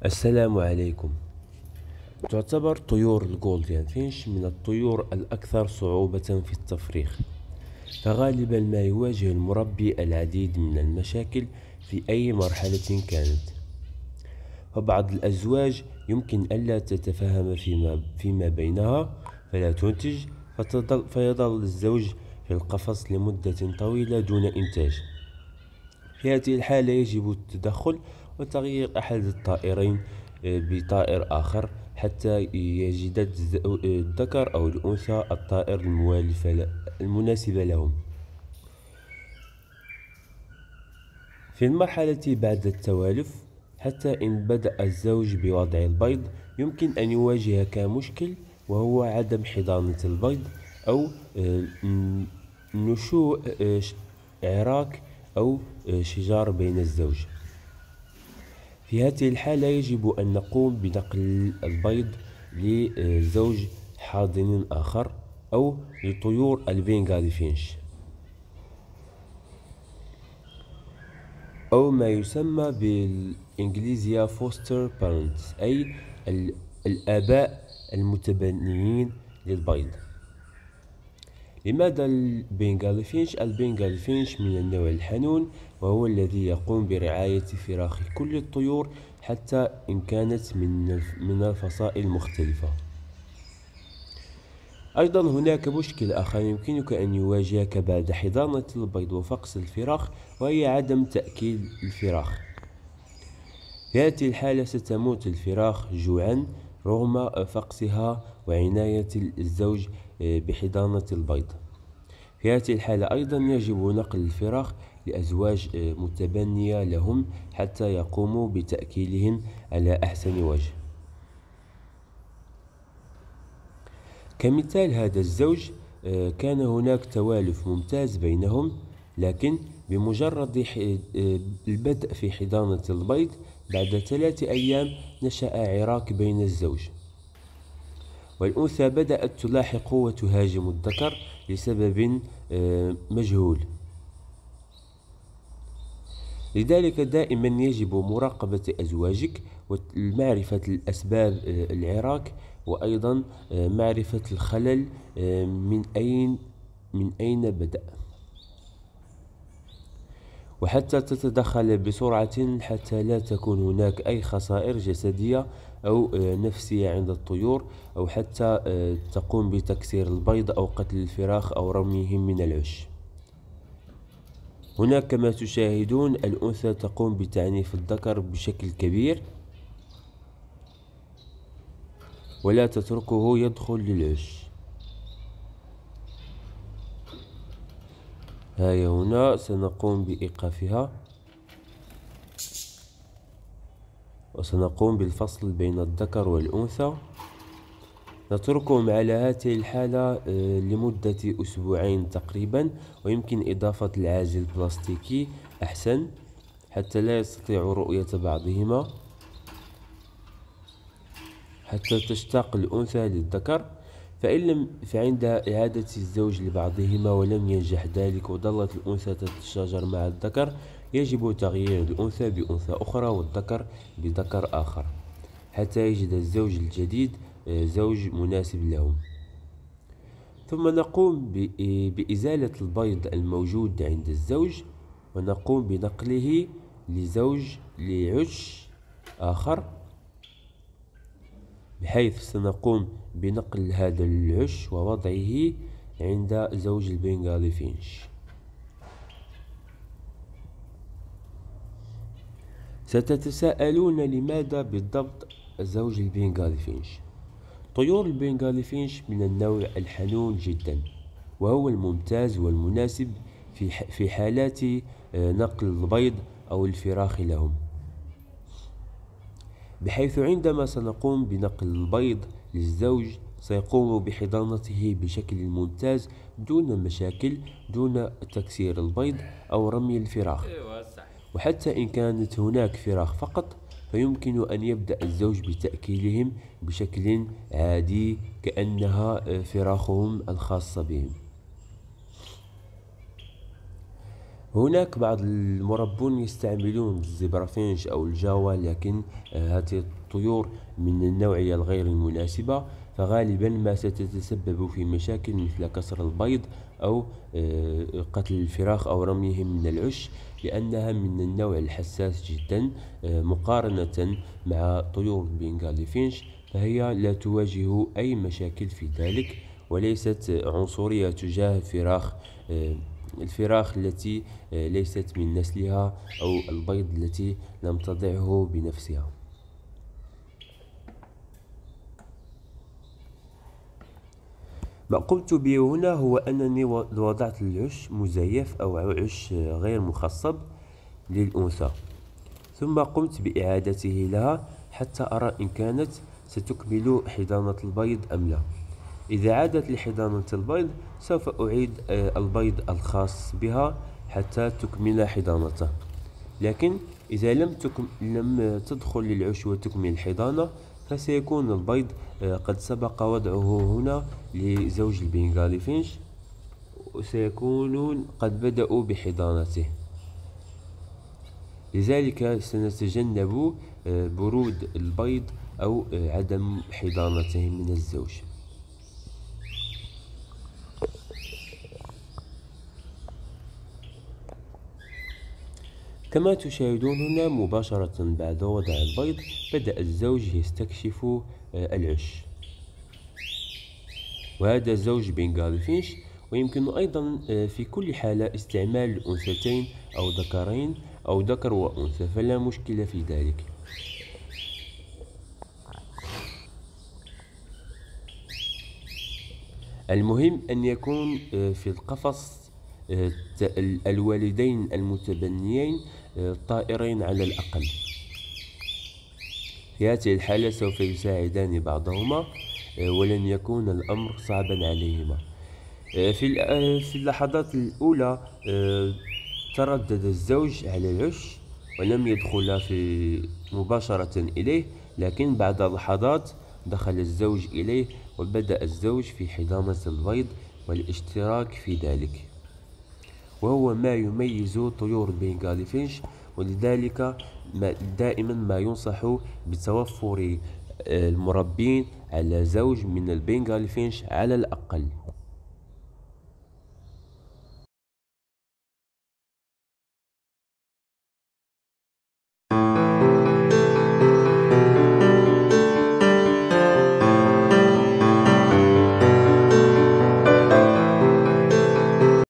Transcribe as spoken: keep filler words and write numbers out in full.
السلام عليكم. تعتبر طيور الجولديان فينش من الطيور الأكثر صعوبة في التفريخ، فغالبا ما يواجه المربي العديد من المشاكل في أي مرحلة كانت. فبعض الأزواج يمكن ألا تتفاهم فيما, فيما بينها فلا تنتج، فتظل فيظل الزوج في القفص لمدة طويلة دون إنتاج. في هذه الحالة يجب التدخل وتغيير أحد الطائرين بطائر آخر حتى يجد الذكر أو الأنثى الطائر الموالف المناسب لهم. في المرحلة بعد التوالف، حتى إن بدأ الزوج بوضع البيض، يمكن أن يواجهك مشكل وهو عدم حضانة البيض أو نشوء عراك أو شجار بين الزوج. في هذه الحالة يجب أن نقوم بنقل البيض لزوج حاضن آخر أو لطيور البنغالي فينش، أو ما يسمى بالإنجليزية فوستر بارنتس، أي الآباء المتبنيين للبيض. لماذا البنغالي فينش؟ البنغالي فينش من النوع الحنون، وهو الذي يقوم برعاية فراخ كل الطيور حتى إن كانت من من الفصائل المختلفة. أيضا هناك مشكل آخر يمكنك أن يواجهك بعد حضانة البيض وفقس الفراخ، وهي عدم تأكيل الفراخ. في هذه الحالة ستموت الفراخ جوعا رغم فقسها وعناية الزوج بحضانة البيض. في هذه الحالة أيضا يجب نقل الفراخ لأزواج متبنية لهم حتى يقوموا بتأكيلهم على أحسن وجه. كمثال هذا الزوج، كان هناك توالف ممتاز بينهم، لكن بمجرد البدء في حضانة البيض بعد ثلاثة أيام نشأ عراك بين الزوج، والأنثى بدأت تلاحق وتهاجم الذكر لسبب مجهول. لذلك دائما يجب مراقبة أزواجك ومعرفة الأسباب العراك، وأيضا معرفة الخلل من أين من أين بدأ، وحتى تتدخل بسرعة حتى لا تكون هناك أي خسائر جسدية أو نفسية عند الطيور، أو حتى تقوم بتكسير البيض أو قتل الفراخ أو رميهم من العش. هناك كما تشاهدون الأنثى تقوم بتعنيف الذكر بشكل كبير ولا تتركه يدخل للعش. ها هنا سنقوم بإيقافها وسنقوم بالفصل بين الذكر والأنثى. نتركهم على هذه الحالة لمدة أسبوعين تقريبا، ويمكن إضافة العازل البلاستيكي أحسن حتى لا يستطيعوا رؤية بعضهما، حتى تشتاق الأنثى للذكر. فإن لم فعند إعادة الزوج لبعضهما ولم ينجح ذلك وظلت الأنثى تتشاجر مع الذكر، يجب تغيير الأنثى بأنثى أخرى والذكر بذكر آخر حتى يجد الزوج الجديد زوج مناسب لهم. ثم نقوم بإزالة البيض الموجود عند الزوج ونقوم بنقله لزوج لعش آخر، بحيث سنقوم بنقل هذا العش ووضعه عند زوج البنغالي فينش. ستتساءلون لماذا بالضبط زوج البنغالي فينش؟ طيور البنغالي فينش من النوع الحنون جدا، وهو الممتاز والمناسب في في حالات نقل البيض أو الفراخ لهم، بحيث عندما سنقوم بنقل البيض للزوج سيقوم بحضانته بشكل ممتاز دون مشاكل، دون تكسير البيض أو رمي الفراخ. وحتى إن كانت هناك فراخ فقط فيمكن أن يبدأ الزوج بتأكيلهم بشكل عادي كأنها فراخهم الخاصة بهم. هناك بعض المربون يستعملون الزبرافينش أو الجاوا، لكن آه، هذه الطيور من النوعية الغير المناسبة، فغالبا ما ستتسبب في مشاكل مثل كسر البيض أو آه، قتل الفراخ أو رميهم من العش، لأنها من النوع الحساس جدا آه، مقارنة مع طيور البنغالي فينش، فهي لا تواجه أي مشاكل في ذلك، وليست عنصرية تجاه فراخ آه، الفراخ التي آه، ليست من نسلها أو البيض التي لم تضعه بنفسها. ما قمت به هنا هو أنني وضعت العش مزيف أو عش غير مخصب للأنثى، ثم قمت بإعادته لها حتى أرى إن كانت ستكمل حضانة البيض أم لا. إذا عادت لحضانة البيض سوف أعيد البيض الخاص بها حتى تكمل حضانته، لكن إذا لم, تكم لم تدخل للعش وتكمل الحضانة فسيكون البيض قد سبق وضعه هنا لزوج البنغالي فينش، وسيكونون قد بدأوا بحضانته، لذلك سنتجنب برود البيض أو عدم حضانته من الزوج. كما تشاهدون هنا مباشرة بعد وضع البيض بدأ الزوج يستكشف العش، وهذا زوج بنغالي فينش، ويمكن أيضا في كل حالة استعمال الأنثتين أو ذكرين أو ذكر وأنثى، فلا مشكلة في ذلك. المهم أن يكون في القفص الوالدين المتبنيين طائرين على الأقل، في هذه الحالة سوف يساعدان بعضهما ولن يكون الأمر صعبا عليهما. في في اللحظات الأولى تردد الزوج على العش ولم يدخل في مباشرة إليه، لكن بعد لحظات دخل الزوج إليه وبدأ الزوج في حضانة البيض والاشتراك في ذلك، وهو ما يميز طيور البنغالي فينش، ولذلك دائما ما ينصح بتوفر المربين على زوج من البنغالي فينش على الأقل.